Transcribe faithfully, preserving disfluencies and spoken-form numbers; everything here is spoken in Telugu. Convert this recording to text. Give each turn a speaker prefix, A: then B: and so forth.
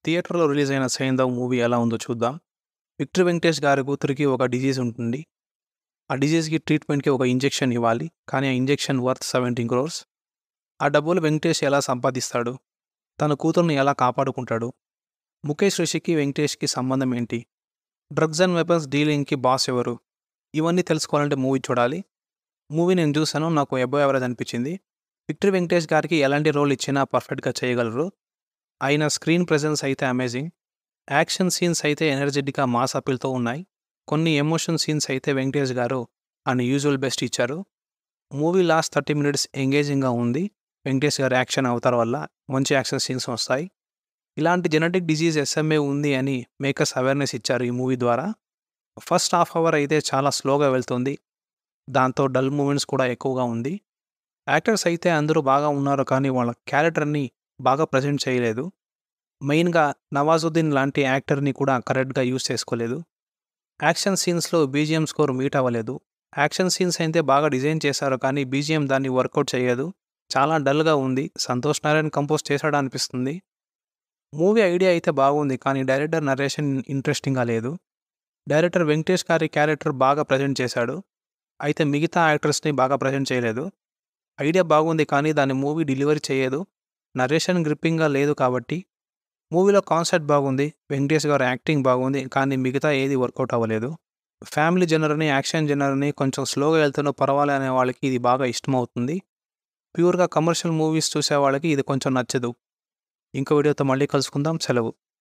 A: థియేటర్‌లో రిలీజ్ అయిన 'సైంధవ్' మూవీ ఎలా ఉందో చూద్దాం. విక్టర్ వెంకటేష్ గారి కూతురికి ఒక డిజీజ్ ఉంటుంది. ఆ డిజీజ్‌కి ట్రీట్మెంట్‌కి ఒక ఇంజెక్షన్ ఇవ్వాలి. కానీ ఆ ఇంజెక్షన్ వర్త్ పదిహేడు క్రోర్స్. ఆ డబ్బులు వెంకటేష్ ఎలా సంపాదిస్తాడు? తన కూతుర్ని ఎలా కాపాడుకుంటాడు? ముఖేష్ రిషికి, వెంకటేష్‌కి సంబంధం ఏంటి? డ్రగ్స్ అండ్ వెపన్స్ డీలింగ్‌కి బాస్ ఎవరు? ఇవన్నీ తెలుసుకోవాలంటే మూవీ చూడాలి. మూవీ నేను చూసాను. నాకు అబోవ్ యావరేజ్ అనిపించింది. విక్టర్ వెంకటేష్ గారికి ఎలాంటి రోల్ ఇచ్చినా పర్ఫెక్ట్‌గా చేయగలరు. ఆయన స్క్రీన్ ప్రెజెన్స్ అయితే అమేజింగ్. యాక్షన్ సీన్స్ అయితే ఎనర్జెటిక్‌గా మాస్ అపీల్‌తో ఉన్నాయి. కొన్ని ఎమోషన్ సీన్స్ అయితే వెంకటేష్ గారు ఆయన యూజువల్ బెస్ట్ ఇచ్చారు. మూవీ లాస్ట్ థర్టీ మినిట్స్ ఎంగేజింగ్‌గా ఉంది. వెంకటేష్ గారి యాక్షన్ అవతారం వల్ల మంచి యాక్షన్ సీన్స్ వస్తాయి. ఇలాంటి జెనెటిక్ డిజీజ్ ఎస్ఎంఏ ఉంది అని మేకర్స్ అవేర్నెస్ ఇచ్చారు ఈ మూవీ ద్వారా. ఫస్ట్ హాఫ్ అవర్ అయితే చాలా స్లోగా వెళ్తుంది. దాంతో డల్ మూమెంట్స్ కూడా ఎక్కువగా ఉంది. యాక్టర్స్ అయితే అందరూ బాగా ఉన్నారు, కానీ వాళ్ళ క్యారెక్టర్ని బాగా ప్రజెంట్ చేయలేదు. మెయిన్గా నవాజుద్దీన్ లాంటి యాక్టర్ని కూడా కరెక్ట్గా యూజ్ చేసుకోలేదు. యాక్షన్ సీన్స్లో బీజిఎం స్కోర్ మీట్ అవ్వలేదు. యాక్షన్ సీన్స్ అయితే బాగా డిజైన్ చేశారు, కానీ బీజిఎం దాన్ని వర్కౌట్ చేయదు. చాలా డల్గా ఉంది. సంతోష్ నారాయణ్ కంపోజ్ చేశాడా అనిపిస్తుంది. మూవీ ఐడియా అయితే బాగుంది, కానీ డైరెక్టర్ నరేషన్ ఇంట్రెస్టింగ్గా లేదు. డైరెక్టర్ వెంకటేష్ గారి క్యారెక్టర్ బాగా ప్రజెంట్ చేశాడు, అయితే మిగతా యాక్టర్స్ని బాగా ప్రజెంట్ చేయలేదు. ఐడియా బాగుంది, కానీ దాన్ని మూవీ డెలివరీ చేయదు. నరేషన్ గ్రిప్పింగ్గా లేదు. కాబట్టి మూవీలో కాన్సెప్ట్ బాగుంది, వెంకటేష్ గారు యాక్టింగ్ బాగుంది, కానీ మిగతా ఏది వర్కౌట్ అవ్వలేదు. ఫ్యామిలీ జనర్ని, యాక్షన్ జనర్ని కొంచెం స్లోగా వెళ్తున్నా పర్వాలే అనే వాళ్ళకి ఇది బాగా ఇష్టమవుతుంది. ప్యూర్గా కమర్షియల్ మూవీస్ చూసే వాళ్ళకి ఇది కొంచెం నచ్చదు. ఇంకో వీడియోతో మళ్ళీ కలుసుకుందాం. సెలవు.